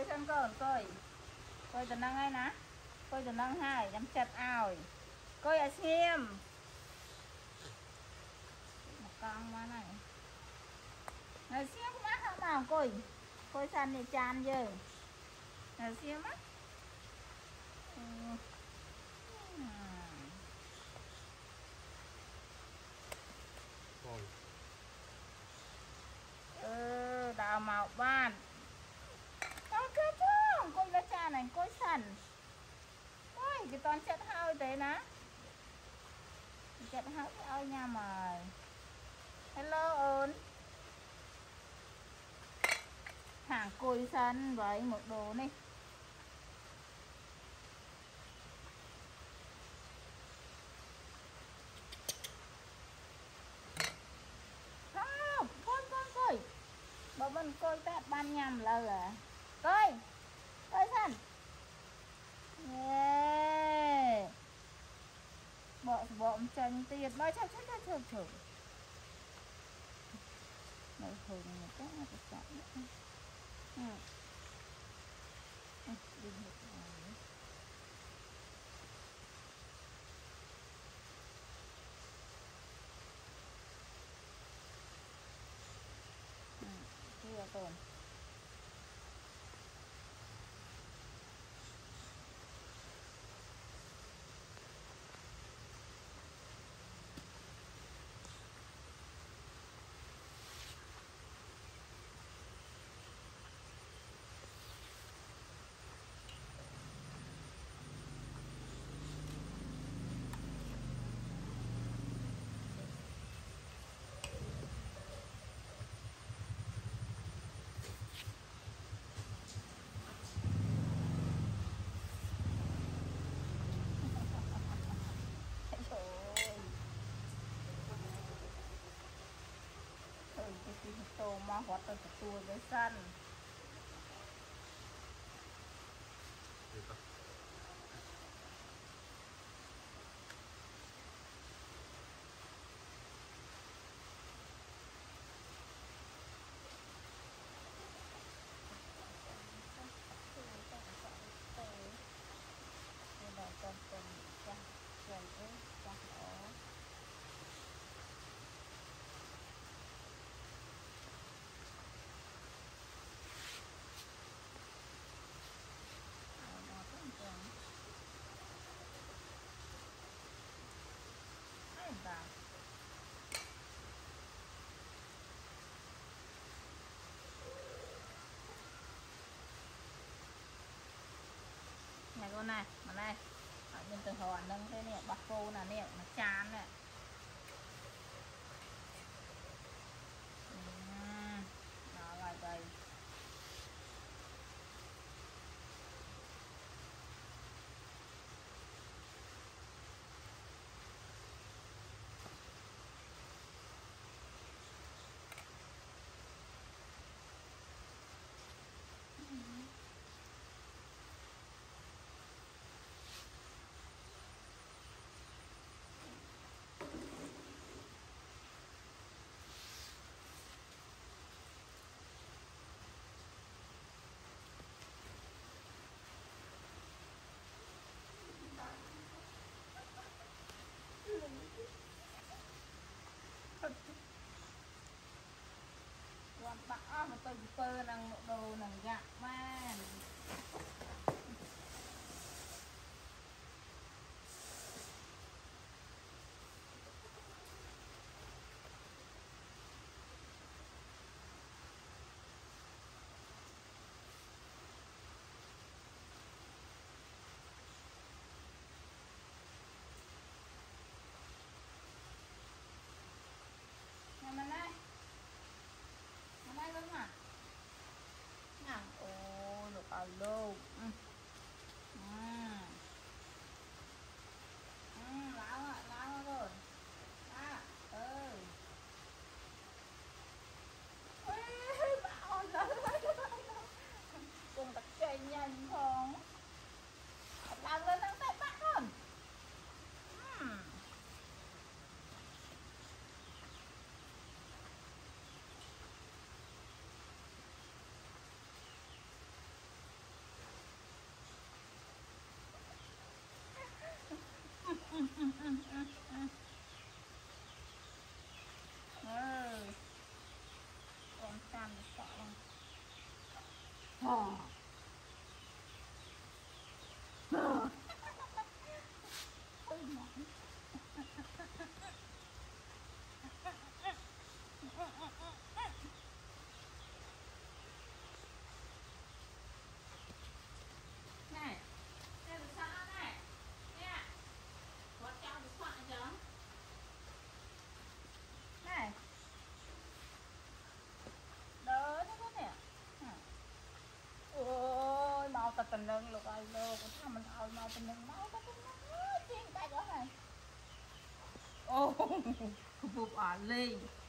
coi xem coi từ năng ấy ná coi từ năng hai nhắm chặt ảo coi ở xem một con má này là xem mắt không nào coi săn này tràn giờ là xem mắt đào màu ban coi cơ chứ coi lá trà này coi sẵn coi cái toàn chất hơi thế ná chất hơi ơi nha mời hello ơn hàng cùi sân với một đồ này không coi bà mình coi tết ban nhầm là coi sân yeah. Bộ chân tiệt nói chắc này hồi này một cái nó chọn đi một kia tồn cái tô mà hoạt ở cái tua với sân này con này mà này ở bên từ hòn nâng thế này bạc cô là nè nó chán này đó lại đây bạn mà tôi cơ năng đồ năng gạo man này đúng không ạ? Ồ nâng lục ai lô của thằng mình ao mau tình nâng máu có tình nâng chiên tay có này ô phục ở ly